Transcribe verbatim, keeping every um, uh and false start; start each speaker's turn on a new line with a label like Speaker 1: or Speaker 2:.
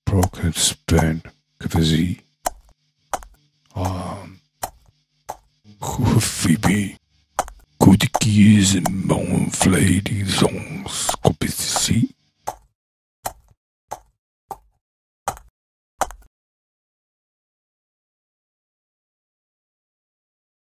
Speaker 1: Proc spend efesì. Um, Phoebe. Good keys and monflady songs.